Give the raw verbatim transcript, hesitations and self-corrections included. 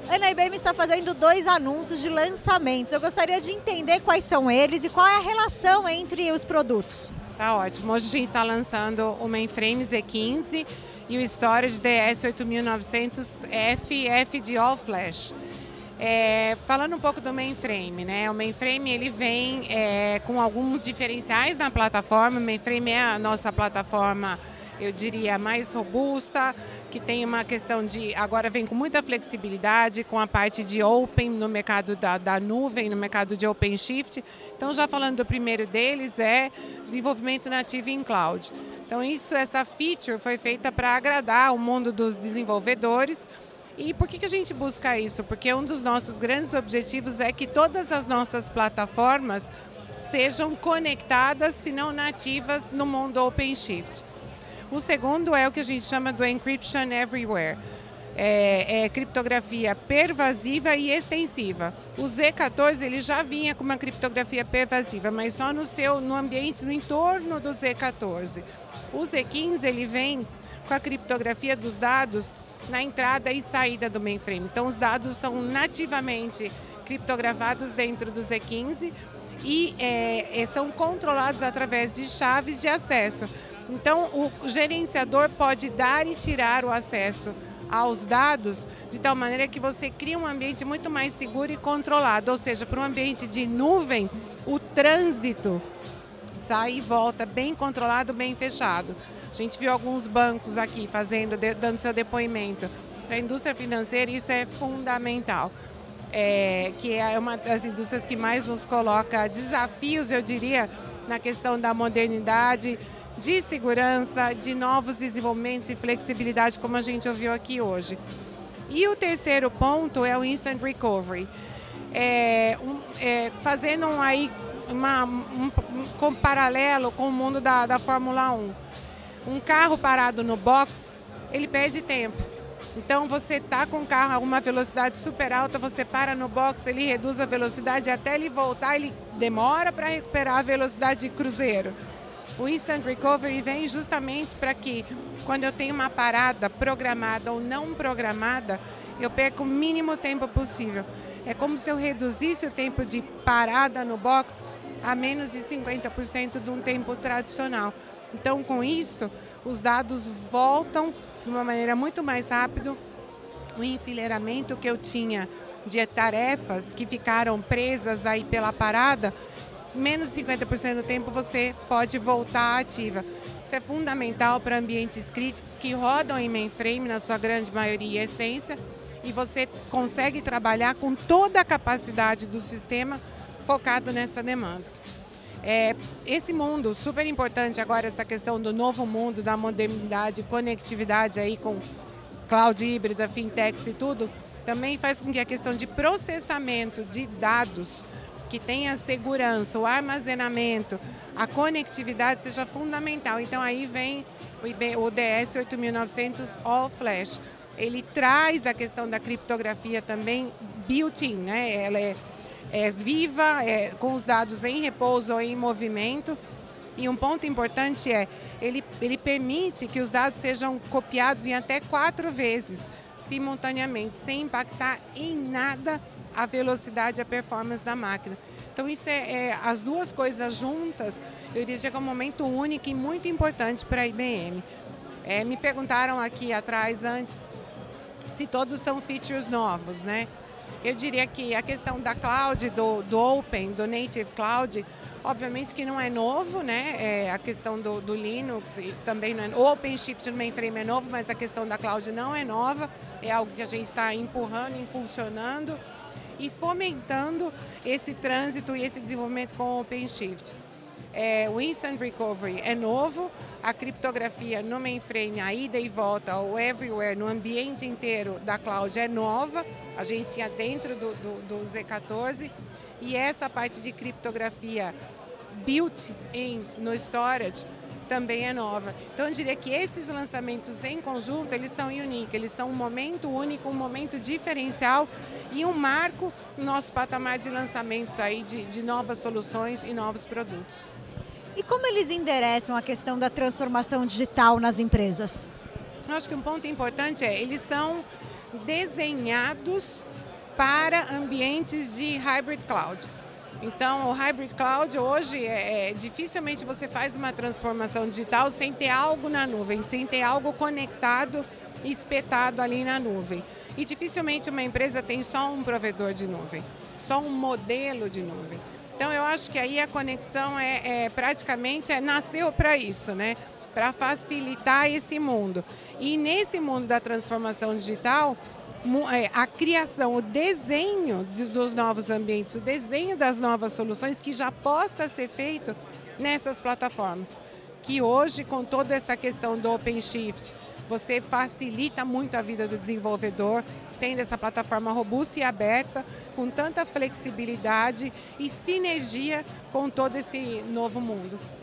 Ana, a I B M está fazendo dois anúncios de lançamentos. Eu gostaria de entender quais são eles e qual é a relação entre os produtos. Tá ótimo. Hoje a gente está lançando o mainframe Z quinze e o storage D S oito mil e novecentos F F de All Flash. É, falando um pouco do mainframe, né? O mainframe ele vem é, com alguns diferenciais na plataforma. O mainframe é a nossa plataforma, eu diria, mais robusta, que tem uma questão de, agora vem com muita flexibilidade, com a parte de Open no mercado da, da nuvem, no mercado de OpenShift. Então, já falando do primeiro deles, é desenvolvimento nativo em cloud. Então, isso, essa feature foi feita para agradar o mundo dos desenvolvedores. E por que que a gente busca isso? Porque um dos nossos grandes objetivos é que todas as nossas plataformas sejam conectadas, se não nativas, no mundo OpenShift. O segundo é o que a gente chama do Encryption Everywhere. É, é criptografia pervasiva e extensiva. O Z quatorze ele já vinha com uma criptografia pervasiva, mas só no, seu, no ambiente, no entorno do Z quatorze. O Z quinze ele vem com a criptografia dos dados na entrada e saída do mainframe. Então, os dados são nativamente criptografados dentro do Z quinze e é, são controlados através de chaves de acesso. Então, o gerenciador pode dar e tirar o acesso aos dados de tal maneira que você cria um ambiente muito mais seguro e controlado. Ou seja, para um ambiente de nuvem, o trânsito sai e volta bem controlado, bem fechado. A gente viu alguns bancos aqui fazendo, dando seu depoimento. Para a indústria financeira, isso é fundamental. É, que é uma das indústrias que mais nos coloca desafios, eu diria, na questão da modernidade, de segurança, de novos desenvolvimentos e flexibilidade, como a gente ouviu aqui hoje. E o terceiro ponto é o Instant Recovery. É, um, é, fazendo aí uma, um, um paralelo com o mundo da, da Fórmula um. Um carro parado no box, ele perde tempo. Então, você está com o carro a uma velocidade super alta, você para no box, ele reduz a velocidade, até ele voltar, ele demora para recuperar a velocidade de cruzeiro. O Instant Recovery vem justamente para que, quando eu tenho uma parada programada ou não programada, eu perco o mínimo tempo possível. É como se eu reduzisse o tempo de parada no box a menos de cinquenta por cento de um tempo tradicional. Então, com isso, os dados voltam de uma maneira muito mais rápida. O enfileiramento que eu tinha de tarefas que ficaram presas aí pela parada, menos de cinquenta por cento do tempo você pode voltar ativa. Isso é fundamental para ambientes críticos que rodam em mainframe, na sua grande maioria, essência, e você consegue trabalhar com toda a capacidade do sistema focado nessa demanda. É, esse mundo, super importante agora, essa questão do novo mundo, da modernidade, conectividade aí com cloud híbrida, fintechs e tudo, também faz com que a questão de processamento de dados, que tenha segurança, o armazenamento, a conectividade seja fundamental. Então aí vem o D S oito mil e novecentos All Flash. Ele traz a questão da criptografia também built-in, né? Ela é É, viva, é, com os dados em repouso ou em movimento. E um ponto importante é, ele, ele permite que os dados sejam copiados em até quatro vezes, simultaneamente, sem impactar em nada a velocidade e a performance da máquina. Então, isso é, é as duas coisas juntas, eu diria que é um momento único e muito importante para a I B M. É, me perguntaram aqui atrás, antes, se todos são features novos, né? Eu diria que a questão da cloud, do, do Open, do Native Cloud, obviamente que não é novo, né? É a questão do, do Linux e também não é, o OpenShift no mainframe é novo, mas a questão da cloud não é nova, é algo que a gente está empurrando, impulsionando e fomentando esse trânsito e esse desenvolvimento com o OpenShift. É, o Instant Recovery é novo, a criptografia no mainframe, a ida e volta, o everywhere, no ambiente inteiro da cloud é nova, a gente tinha dentro do, do, do Z quatorze, e essa parte de criptografia built-in no storage também é nova. Então eu diria que esses lançamentos em conjunto, eles são unique, eles são um momento único, um momento diferencial e um marco no nosso patamar de lançamentos aí de, de novas soluções e novos produtos. E como eles endereçam a questão da transformação digital nas empresas? Eu acho que um ponto importante é, eles são desenhados para ambientes de hybrid cloud. Então, o hybrid cloud hoje, é, é, dificilmente você faz uma transformação digital sem ter algo na nuvem, sem ter algo conectado e espetado ali na nuvem. E dificilmente uma empresa tem só um provedor de nuvem, só um modelo de nuvem. Então, eu acho que aí a conexão é, é praticamente é, nasceu para isso, né? Para facilitar esse mundo. E nesse mundo da transformação digital, a criação, o desenho dos novos ambientes, o desenho das novas soluções que já possa ser feito nessas plataformas. Que hoje, com toda essa questão do OpenShift, você facilita muito a vida do desenvolvedor, tendo essa plataforma robusta e aberta, com tanta flexibilidade e sinergia com todo esse novo mundo.